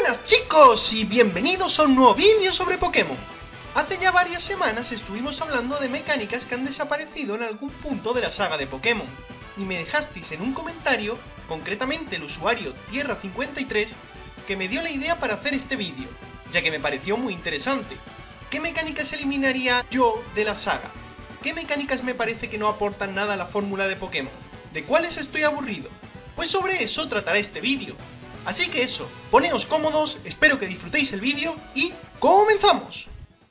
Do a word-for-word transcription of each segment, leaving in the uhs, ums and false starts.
Buenas chicos y bienvenidos a un nuevo vídeo sobre Pokémon. Hace ya varias semanas estuvimos hablando de mecánicas que han desaparecido en algún punto de la saga de Pokémon, y me dejasteis en un comentario, concretamente el usuario Tierra cincuenta y tres, que me dio la idea para hacer este vídeo, ya que me pareció muy interesante. ¿Qué mecánicas eliminaría yo de la saga? ¿Qué mecánicas me parece que no aportan nada a la fórmula de Pokémon? ¿De cuáles estoy aburrido? Pues sobre eso tratará este vídeo. Así que eso, poneos cómodos, espero que disfrutéis el vídeo y ¡comenzamos!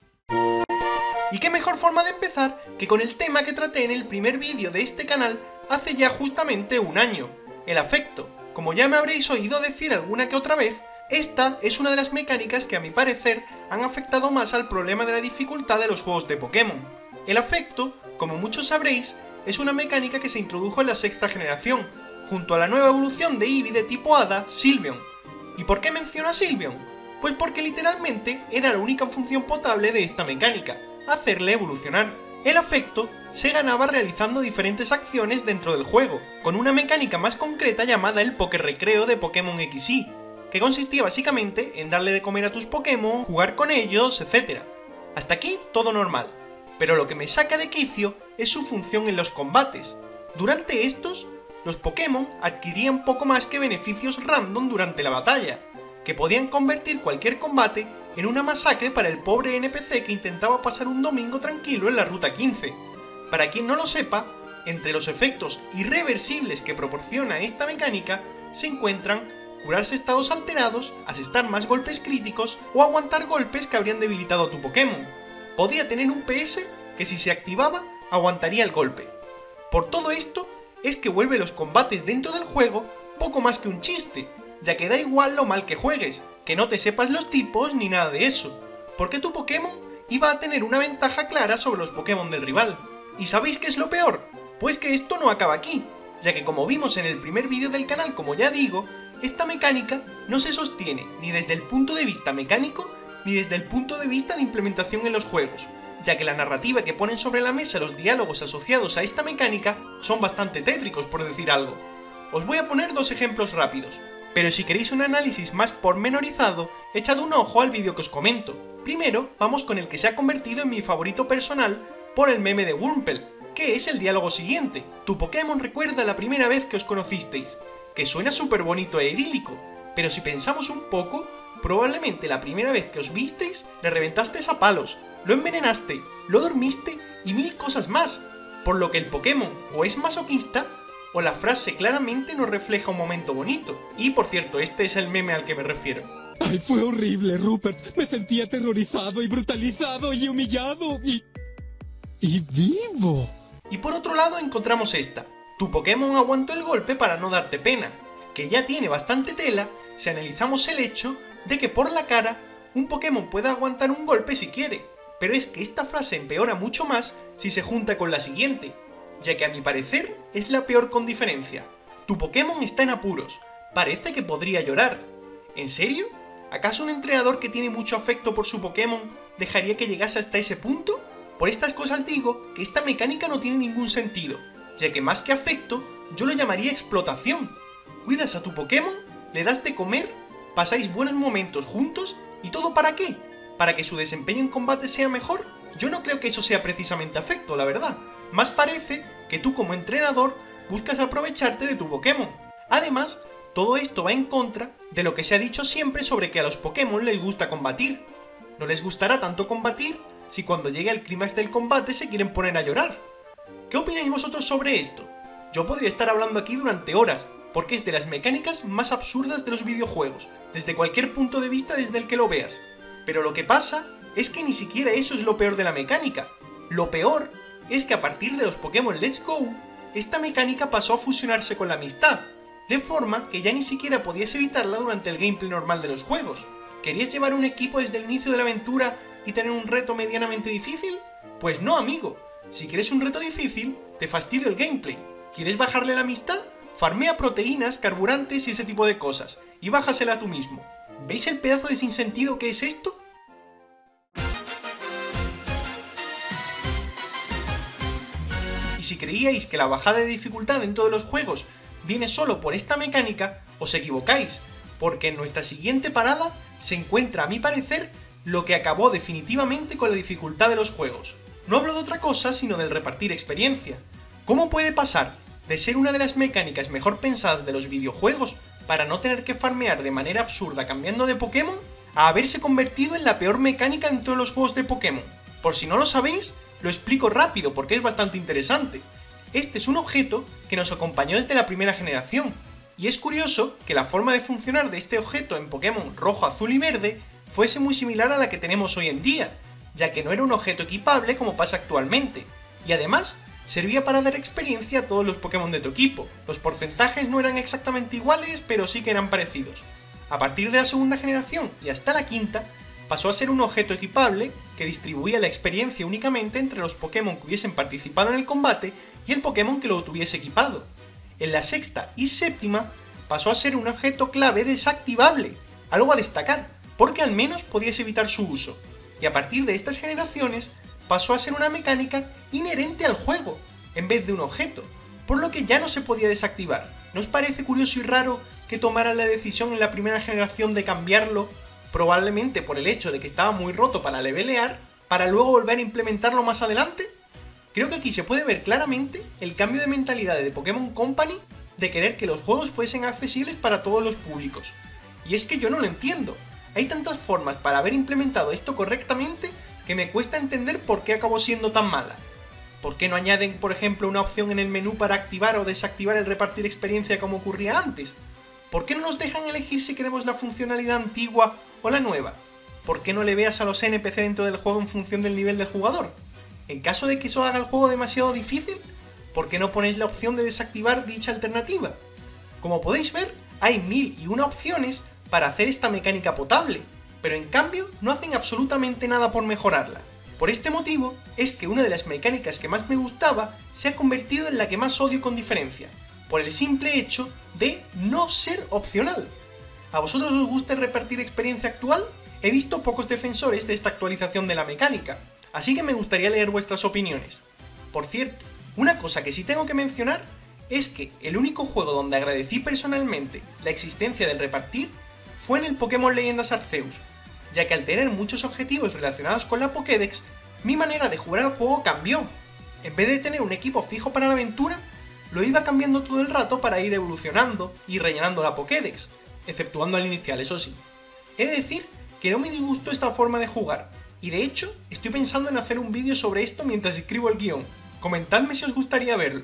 Y qué mejor forma de empezar que con el tema que traté en el primer vídeo de este canal hace ya justamente un año, el afecto. Como ya me habréis oído decir alguna que otra vez, esta es una de las mecánicas que a mi parecer han afectado más al problema de la dificultad de los juegos de Pokémon. El afecto, como muchos sabréis, es una mecánica que se introdujo en la sexta generación, junto a la nueva evolución de Eevee de tipo Hada, Sylveon. ¿Y por qué menciono a Sylveon? Pues porque literalmente era la única función potable de esta mecánica, hacerle evolucionar. El afecto se ganaba realizando diferentes acciones dentro del juego, con una mecánica más concreta llamada el Poké-recreo de Pokémon equis y, que consistía básicamente en darle de comer a tus Pokémon, jugar con ellos, etcétera. Hasta aquí todo normal, pero lo que me saca de quicio es su función en los combates. Durante estos, los Pokémon adquirían poco más que beneficios random durante la batalla, que podían convertir cualquier combate en una masacre para el pobre N P C que intentaba pasar un domingo tranquilo en la ruta quince. Para quien no lo sepa, entre los efectos irreversibles que proporciona esta mecánica se encuentran curarse estados alterados, asestar más golpes críticos o aguantar golpes que habrían debilitado a tu Pokémon. Podía tener un P S que si se activaba aguantaría el golpe. Por todo esto, es que vuelve los combates dentro del juego poco más que un chiste, ya que da igual lo mal que juegues, que no te sepas los tipos ni nada de eso, porque tu Pokémon iba a tener una ventaja clara sobre los Pokémon del rival. ¿Y sabéis qué es lo peor? Pues que esto no acaba aquí, ya que como vimos en el primer vídeo del canal, como ya digo, esta mecánica no se sostiene ni desde el punto de vista mecánico ni desde el punto de vista de implementación en los juegos, ya que la narrativa que ponen sobre la mesa los diálogos asociados a esta mecánica son bastante tétricos, por decir algo. Os voy a poner dos ejemplos rápidos, pero si queréis un análisis más pormenorizado, echad un ojo al vídeo que os comento. Primero, vamos con el que se ha convertido en mi favorito personal por el meme de Wurmple, que es el diálogo siguiente. Tu Pokémon recuerda la primera vez que os conocisteis, que suena súper bonito e idílico, pero si pensamos un poco, probablemente la primera vez que os visteis le reventasteis a palos, lo envenenaste, lo dormiste y mil cosas más, por lo que el Pokémon o es masoquista o la frase claramente no refleja un momento bonito. Y por cierto, este es el meme al que me refiero. ¡Ay, fue horrible, Rupert! Me sentí aterrorizado y brutalizado y humillado y... y vivo. Y por otro lado encontramos esta. Tu Pokémon aguantó el golpe para no darte pena, que ya tiene bastante tela si analizamos el hecho de que por la cara un Pokémon puede aguantar un golpe si quiere, pero es que esta frase empeora mucho más si se junta con la siguiente, ya que a mi parecer es la peor con diferencia. Tu Pokémon está en apuros, parece que podría llorar. ¿En serio? ¿Acaso un entrenador que tiene mucho afecto por su Pokémon dejaría que llegase hasta ese punto? Por estas cosas digo que esta mecánica no tiene ningún sentido, ya que más que afecto, yo lo llamaría explotación. Cuidas a tu Pokémon, le das de comer, pasáis buenos momentos juntos, ¿y todo para qué? ¿Para que su desempeño en combate sea mejor? Yo no creo que eso sea precisamente afecto, la verdad. Más parece que tú como entrenador buscas aprovecharte de tu Pokémon. Además, todo esto va en contra de lo que se ha dicho siempre sobre que a los Pokémon les gusta combatir. No les gustará tanto combatir si cuando llegue el clímax del combate se quieren poner a llorar. ¿Qué opináis vosotros sobre esto? Yo podría estar hablando aquí durante horas, porque es de las mecánicas más absurdas de los videojuegos, desde cualquier punto de vista desde el que lo veas. Pero lo que pasa es que ni siquiera eso es lo peor de la mecánica. Lo peor es que a partir de los Pokémon Let's Go, esta mecánica pasó a fusionarse con la amistad, de forma que ya ni siquiera podías evitarla durante el gameplay normal de los juegos. ¿Querías llevar un equipo desde el inicio de la aventura y tener un reto medianamente difícil? Pues no, amigo. Si quieres un reto difícil, te fastidio el gameplay. ¿Quieres bajarle la amistad? Farmea proteínas, carburantes y ese tipo de cosas, y bájasela tú mismo. ¿Veis el pedazo de sinsentido que es esto? Y si creíais que la bajada de dificultad dentro de los juegos viene solo por esta mecánica, os equivocáis, porque en nuestra siguiente parada se encuentra, a mi parecer, lo que acabó definitivamente con la dificultad de los juegos. No hablo de otra cosa sino del repartir experiencia. ¿Cómo puede pasar de ser una de las mecánicas mejor pensadas de los videojuegos para no tener que farmear de manera absurda cambiando de Pokémon, a haberse convertido en la peor mecánica en todos los juegos de Pokémon? Por si no lo sabéis, lo explico rápido porque es bastante interesante. Este es un objeto que nos acompañó desde la primera generación, y es curioso que la forma de funcionar de este objeto en Pokémon rojo, azul y verde fuese muy similar a la que tenemos hoy en día, ya que no era un objeto equipable como pasa actualmente, y además servía para dar experiencia a todos los Pokémon de tu equipo. Los porcentajes no eran exactamente iguales, pero sí que eran parecidos. A partir de la segunda generación y hasta la quinta, pasó a ser un objeto equipable que distribuía la experiencia únicamente entre los Pokémon que hubiesen participado en el combate y el Pokémon que lo tuviese equipado. En la sexta y séptima pasó a ser un objeto clave desactivable, algo a destacar, porque al menos podías evitar su uso. Y a partir de estas generaciones pasó a ser una mecánica inherente al juego, en vez de un objeto, por lo que ya no se podía desactivar. ¿No os parece curioso y raro que tomaran la decisión en la primera generación de cambiarlo, probablemente por el hecho de que estaba muy roto para levelear, para luego volver a implementarlo más adelante? Creo que aquí se puede ver claramente el cambio de mentalidad de Pokémon Company de querer que los juegos fuesen accesibles para todos los públicos. Y es que yo no lo entiendo. Hay tantas formas para haber implementado esto correctamente que me cuesta entender por qué acabó siendo tan mala. ¿Por qué no añaden, por ejemplo, una opción en el menú para activar o desactivar el repartir experiencia como ocurría antes? ¿Por qué no nos dejan elegir si queremos la funcionalidad antigua o la nueva? ¿Por qué no le veas a los N P C dentro del juego en función del nivel del jugador? En caso de que eso haga el juego demasiado difícil, ¿por qué no ponéis la opción de desactivar dicha alternativa? Como podéis ver, hay mil y una opciones para hacer esta mecánica potable, pero en cambio no hacen absolutamente nada por mejorarla. Por este motivo es que una de las mecánicas que más me gustaba se ha convertido en la que más odio con diferencia, por el simple hecho de no ser opcional. ¿A vosotros os gusta el repartir experiencia actual? He visto pocos defensores de esta actualización de la mecánica, así que me gustaría leer vuestras opiniones. Por cierto, una cosa que sí tengo que mencionar es que el único juego donde agradecí personalmente la existencia del repartir fue en el Pokémon Leyendas Arceus, ya que al tener muchos objetivos relacionados con la Pokédex, mi manera de jugar al juego cambió. En vez de tener un equipo fijo para la aventura, lo iba cambiando todo el rato para ir evolucionando y rellenando la Pokédex, exceptuando al inicial, eso sí. He de decir que no me disgustó esta forma de jugar, y de hecho estoy pensando en hacer un vídeo sobre esto mientras escribo el guión. Comentadme si os gustaría verlo.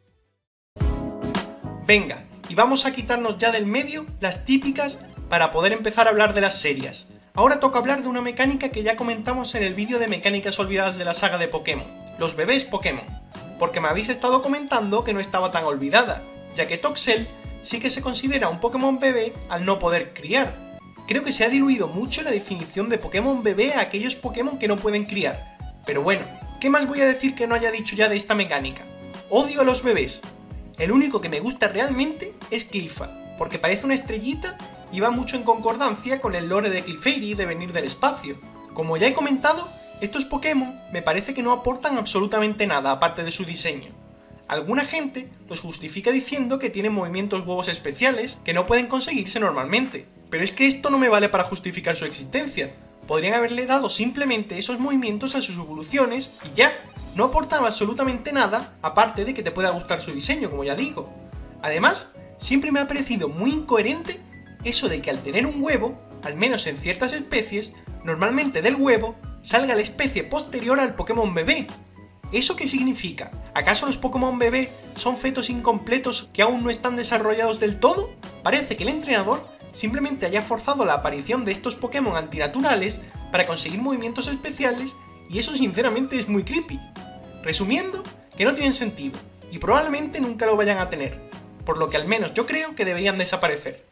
Venga, y vamos a quitarnos ya del medio las típicas para poder empezar a hablar de las serias. Ahora toca hablar de una mecánica que ya comentamos en el vídeo de mecánicas olvidadas de la saga de Pokémon, los bebés Pokémon, porque me habéis estado comentando que no estaba tan olvidada, ya que Toxel sí que se considera un Pokémon bebé al no poder criar. Creo que se ha diluido mucho la definición de Pokémon bebé a aquellos Pokémon que no pueden criar, pero bueno, ¿qué más voy a decir que no haya dicho ya de esta mecánica? Odio a los bebés. El único que me gusta realmente es Cleffa, porque parece una estrellita y va mucho en concordancia con el lore de Clefairy de venir del espacio. Como ya he comentado, estos Pokémon me parece que no aportan absolutamente nada aparte de su diseño. Alguna gente los justifica diciendo que tienen movimientos huevos especiales que no pueden conseguirse normalmente, pero es que esto no me vale para justificar su existencia. Podrían haberle dado simplemente esos movimientos a sus evoluciones y ya, no aportan absolutamente nada aparte de que te pueda gustar su diseño, como ya digo. Además, siempre me ha parecido muy incoherente eso de que al tener un huevo, al menos en ciertas especies, normalmente del huevo salga la especie posterior al Pokémon bebé. ¿Eso qué significa? ¿Acaso los Pokémon bebé son fetos incompletos que aún no están desarrollados del todo? Parece que el entrenador simplemente haya forzado la aparición de estos Pokémon antinaturales para conseguir movimientos especiales y eso sinceramente es muy creepy. Resumiendo, que no tienen sentido y probablemente nunca lo vayan a tener, por lo que al menos yo creo que deberían desaparecer.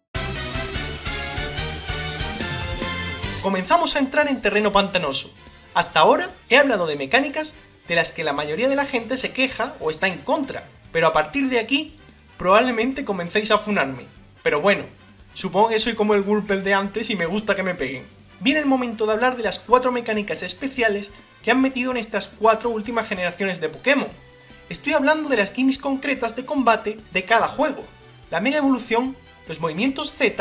Comenzamos a entrar en terreno pantanoso. Hasta ahora he hablado de mecánicas de las que la mayoría de la gente se queja o está en contra, pero a partir de aquí probablemente comencéis a funarme. Pero bueno, supongo que soy como el Wurmple de antes y me gusta que me peguen. Viene el momento de hablar de las cuatro mecánicas especiales que han metido en estas cuatro últimas generaciones de Pokémon. Estoy hablando de las gimmicks concretas de combate de cada juego, la mega evolución, los movimientos Z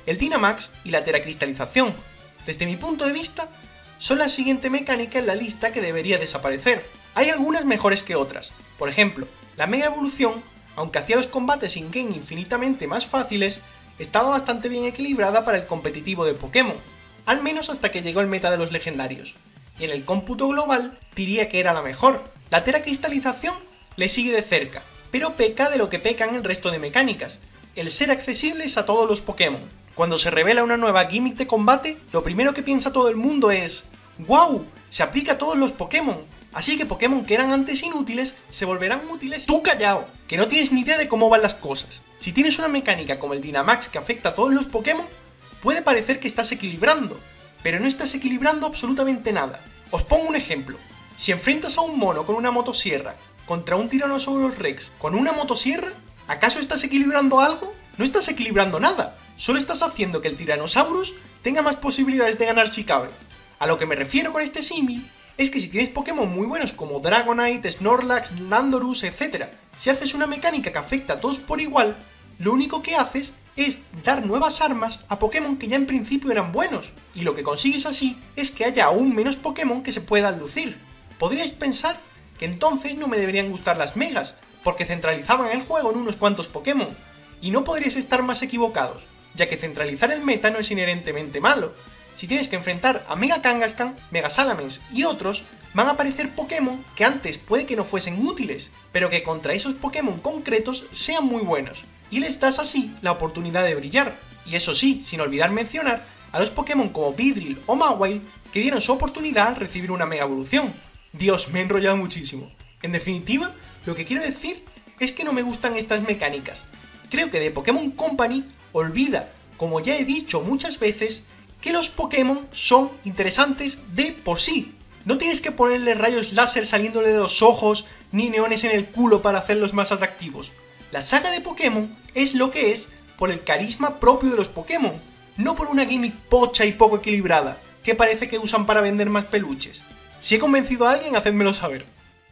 el Dynamax y la teracristalización. Desde mi punto de vista, son la siguiente mecánica en la lista que debería desaparecer. Hay algunas mejores que otras. Por ejemplo, la Mega Evolución, aunque hacía los combates in-game infinitamente más fáciles, estaba bastante bien equilibrada para el competitivo de Pokémon, al menos hasta que llegó el meta de los legendarios. Y en el cómputo global diría que era la mejor. La teracristalización le sigue de cerca, pero peca de lo que pecan el resto de mecánicas, el ser accesibles a todos los Pokémon. Cuando se revela una nueva gimmick de combate, lo primero que piensa todo el mundo es ¡wow! Se aplica a todos los Pokémon, así que Pokémon que eran antes inútiles se volverán útiles. ¡Tú callao! Que no tienes ni idea de cómo van las cosas. Si tienes una mecánica como el Dynamax que afecta a todos los Pokémon, puede parecer que estás equilibrando, pero no estás equilibrando absolutamente nada. Os pongo un ejemplo. Si enfrentas a un mono con una motosierra contra un Tyrannosaurus Rex con una motosierra, ¿acaso estás equilibrando algo? No estás equilibrando nada, solo estás haciendo que el Tyrannosaurus tenga más posibilidades de ganar si cabe. A lo que me refiero con este símil es que si tienes Pokémon muy buenos como Dragonite, Snorlax, Landorus, etcétera, si haces una mecánica que afecta a todos por igual, lo único que haces es dar nuevas armas a Pokémon que ya en principio eran buenos, y lo que consigues así es que haya aún menos Pokémon que se puedan lucir. Podríais pensar que entonces no me deberían gustar las megas, porque centralizaban el juego en unos cuantos Pokémon, y no podríais estar más equivocados, ya que centralizar el meta no es inherentemente malo. Si tienes que enfrentar a Mega Kangaskhan, Mega Salamence y otros, van a aparecer Pokémon que antes puede que no fuesen útiles, pero que contra esos Pokémon concretos sean muy buenos, y les das así la oportunidad de brillar. Y eso sí, sin olvidar mencionar a los Pokémon como Beedrill o Mawile, que dieron su oportunidad al recibir una Mega Evolución. Dios, me he enrollado muchísimo. En definitiva, lo que quiero decir es que no me gustan estas mecánicas. Creo que The Pokémon Company olvida, como ya he dicho muchas veces, que los Pokémon son interesantes de por sí. No tienes que ponerle rayos láser saliéndole de los ojos, ni neones en el culo para hacerlos más atractivos. La saga de Pokémon es lo que es por el carisma propio de los Pokémon, no por una gimmick pocha y poco equilibrada, que parece que usan para vender más peluches. Si he convencido a alguien, hacedmelo saber.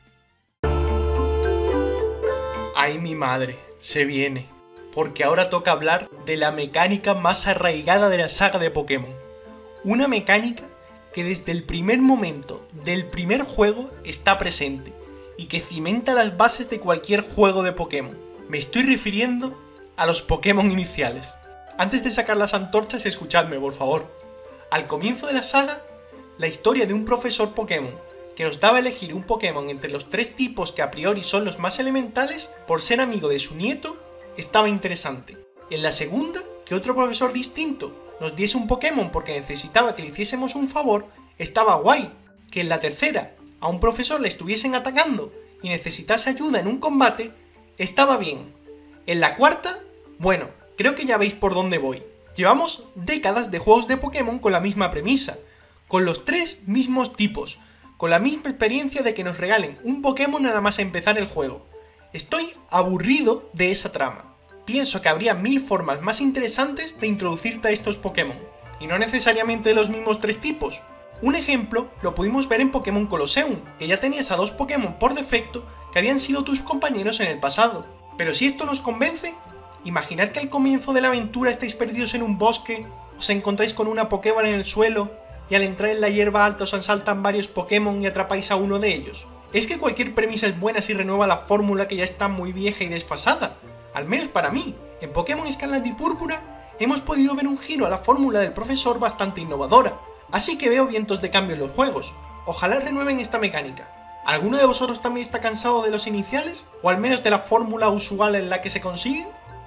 Ay, mi madre, se viene. Porque ahora toca hablar de la mecánica más arraigada de la saga de Pokémon. Una mecánica que desde el primer momento del primer juego está presente y que cimenta las bases de cualquier juego de Pokémon. Me estoy refiriendo a los Pokémon iniciales. Antes de sacar las antorchas, escuchadme, por favor. Al comienzo de la saga, la historia de un profesor Pokémon que nos daba a elegir un Pokémon entre los tres tipos que a priori son los más elementales por ser amigo de su nieto, estaba interesante. En la segunda, que otro profesor distinto nos diese un Pokémon porque necesitaba que le hiciésemos un favor, estaba guay. Que en la tercera, a un profesor le estuviesen atacando y necesitase ayuda en un combate, estaba bien. En la cuarta, bueno, creo que ya veis por dónde voy. Llevamos décadas de juegos de Pokémon con la misma premisa, con los tres mismos tipos, con la misma experiencia de que nos regalen un Pokémon nada más a empezar el juego. Estoy aburrido de esa trama. Pienso que habría mil formas más interesantes de introducirte a estos Pokémon, y no necesariamente de los mismos tres tipos. Un ejemplo lo pudimos ver en Pokémon Colosseum, que ya tenías a dos Pokémon por defecto que habían sido tus compañeros en el pasado. Pero si esto nos convence, imaginad que al comienzo de la aventura estáis perdidos en un bosque, os encontráis con una Pokéball en el suelo, y al entrar en la hierba alta os asaltan varios Pokémon y atrapáis a uno de ellos. Es que cualquier premisa es buena si renueva la fórmula que ya está muy vieja y desfasada. Al menos para mí. En Pokémon Escarlata y Púrpura hemos podido ver un giro a la fórmula del profesor bastante innovadora. Así que veo vientos de cambio en los juegos. Ojalá renueven esta mecánica. ¿Alguno de vosotros también está cansado de los iniciales? ¿O al menos de la fórmula usual en la que se consiguen?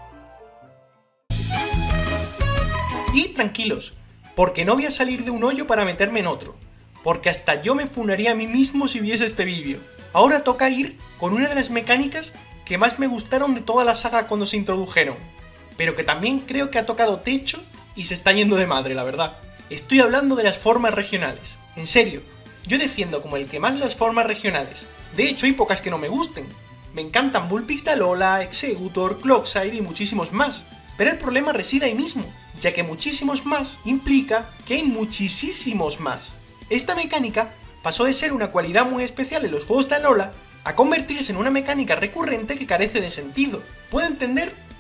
Y tranquilos, porque no voy a salir de un hoyo para meterme en otro. Porque hasta yo me funaría a mí mismo si viese este vídeo. Ahora toca ir con una de las mecánicas que más me gustaron de toda la saga cuando se introdujeron, pero que también creo que ha tocado techo y se está yendo de madre, la verdad. Estoy hablando de las formas regionales. En serio, yo defiendo como el que más las formas regionales. De hecho, hay pocas que no me gusten. Me encantan Vulpix de Alola, Exeggutor, Clodsire y muchísimos más. Pero el problema reside ahí mismo, ya que muchísimos más implica que hay muchísimos más. Esta mecánica pasó de ser una cualidad muy especial en los juegos de Alola a convertirse en una mecánica recurrente que carece de sentido. Puedo entender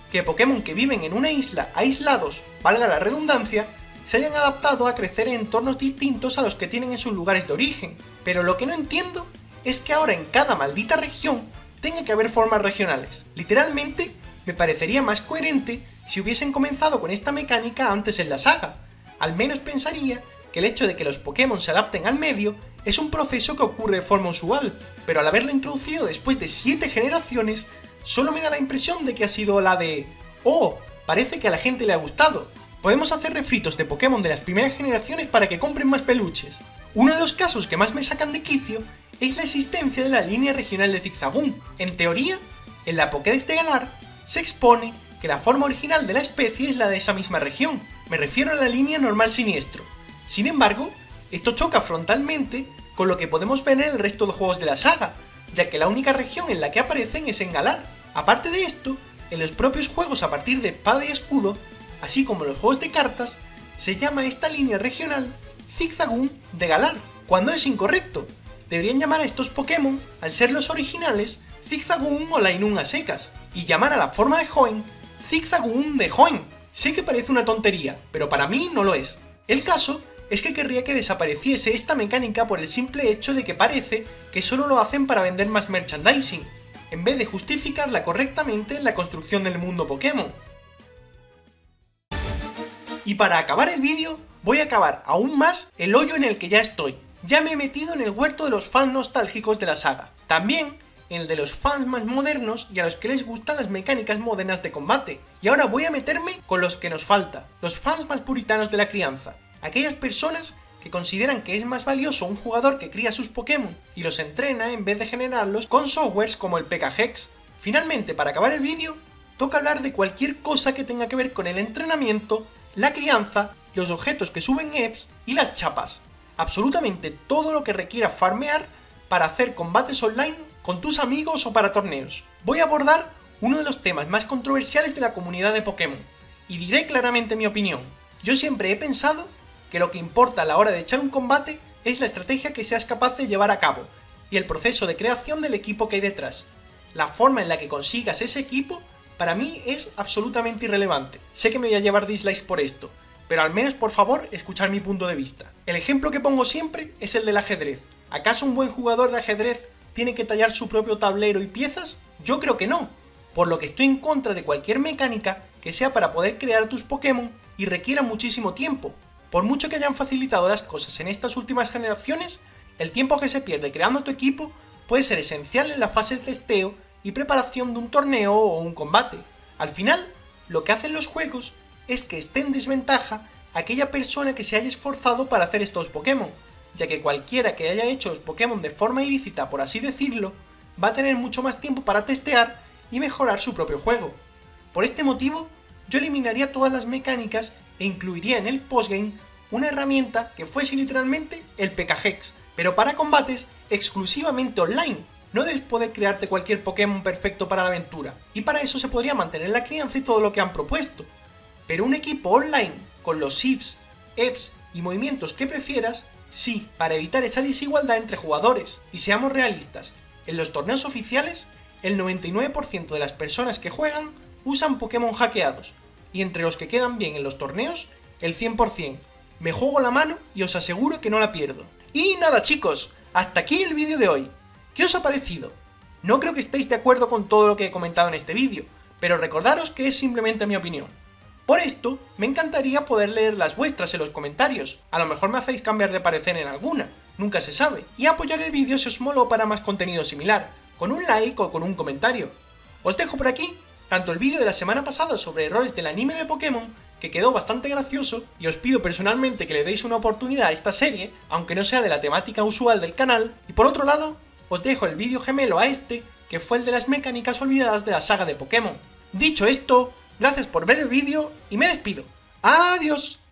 que Pokémon que viven en una isla aislados, valga la redundancia, se hayan adaptado a crecer en entornos distintos a los que tienen en sus lugares de origen, pero lo que no entiendo es que ahora en cada maldita región tenga que haber formas regionales. Literalmente, me parecería más coherente si hubiesen comenzado con esta mecánica antes en la saga. Al menos pensaría que el hecho de que los Pokémon se adapten al medio es un proceso que ocurre de forma usual, pero al haberlo introducido después de siete generaciones, solo me da la impresión de que ha sido la de «Oh, parece que a la gente le ha gustado. Podemos hacer refritos de Pokémon de las primeras generaciones para que compren más peluches». Uno de los casos que más me sacan de quicio es la existencia de la línea regional de Zigzagoon. En teoría, en la Pokédex de Galar se expone que la forma original de la especie es la de esa misma región, me refiero a la línea normal siniestro. Sin embargo, esto choca frontalmente con lo que podemos ver en el resto de juegos de la saga, ya que la única región en la que aparecen es en Galar. Aparte de esto, en los propios juegos a partir de Espada y Escudo, así como en los juegos de cartas, se llama esta línea regional Zigzagoon de Galar, cuando es incorrecto. Deberían llamar a estos Pokémon, al ser los originales, Zigzagoon o Linoone a secas, y llamar a la forma de Hoenn Zigzagoon de Hoenn. Sé que parece una tontería, pero para mí no lo es. El caso es que querría que desapareciese esta mecánica por el simple hecho de que parece que solo lo hacen para vender más merchandising, en vez de justificarla correctamente en la construcción del mundo Pokémon. Y para acabar el vídeo, voy a acabar aún más el hoyo en el que ya estoy. Ya me he metido en el huerto de los fans nostálgicos de la saga. También en el de los fans más modernos y a los que les gustan las mecánicas modernas de combate. Y ahora voy a meterme con los que nos falta, los fans más puritanos de la crianza. Aquellas personas que consideran que es más valioso un jugador que cría sus Pokémon y los entrena en vez de generarlos con softwares como el P K Hex. Finalmente, para acabar el vídeo, toca hablar de cualquier cosa que tenga que ver con el entrenamiento, la crianza, los objetos que suben E V Ps y las chapas. Absolutamente todo lo que requiera farmear para hacer combates online con tus amigos o para torneos. Voy a abordar uno de los temas más controversiales de la comunidad de Pokémon, y diré claramente mi opinión. Yo siempre he pensado que lo que importa a la hora de echar un combate es la estrategia que seas capaz de llevar a cabo, y el proceso de creación del equipo que hay detrás. La forma en la que consigas ese equipo, para mí es absolutamente irrelevante. Sé que me voy a llevar dislikes por esto, pero al menos por favor escuchar mi punto de vista. El ejemplo que pongo siempre es el del ajedrez. ¿Acaso un buen jugador de ajedrez tiene que tallar su propio tablero y piezas? Yo creo que no, por lo que estoy en contra de cualquier mecánica que sea para poder crear tus Pokémon y requiera muchísimo tiempo. Por mucho que hayan facilitado las cosas en estas últimas generaciones, el tiempo que se pierde creando tu equipo puede ser esencial en la fase de testeo y preparación de un torneo o un combate. Al final, lo que hacen los juegos es que esté en desventaja aquella persona que se haya esforzado para hacer estos Pokémon, ya que cualquiera que haya hecho los Pokémon de forma ilícita, por así decirlo, va a tener mucho más tiempo para testear y mejorar su propio juego. Por este motivo, yo eliminaría todas las mecánicas e incluiría en el postgame una herramienta que fuese literalmente el P K Hex, pero para combates exclusivamente online. No debes poder crearte cualquier Pokémon perfecto para la aventura, y para eso se podría mantener la crianza y todo lo que han propuesto. Pero un equipo online, con los I Vs, E V Ps y movimientos que prefieras, sí, para evitar esa desigualdad entre jugadores. Y seamos realistas, en los torneos oficiales, el noventa y nueve por ciento de las personas que juegan usan Pokémon hackeados, y entre los que quedan bien en los torneos, el cien por cien. Me juego la mano y os aseguro que no la pierdo. Y nada chicos, hasta aquí el vídeo de hoy. ¿Qué os ha parecido? No creo que estéis de acuerdo con todo lo que he comentado en este vídeo, pero recordaros que es simplemente mi opinión. Por esto, me encantaría poder leer las vuestras en los comentarios, a lo mejor me hacéis cambiar de parecer en alguna, nunca se sabe, y apoyar el vídeo si os moló para más contenido similar, con un like o con un comentario. Os dejo por aquí tanto el vídeo de la semana pasada sobre errores del anime de Pokémon, que quedó bastante gracioso, y os pido personalmente que le deis una oportunidad a esta serie, aunque no sea de la temática usual del canal, y por otro lado, os dejo el vídeo gemelo a este, que fue el de las mecánicas olvidadas de la saga de Pokémon. Dicho esto, gracias por ver el vídeo y me despido. ¡Adiós!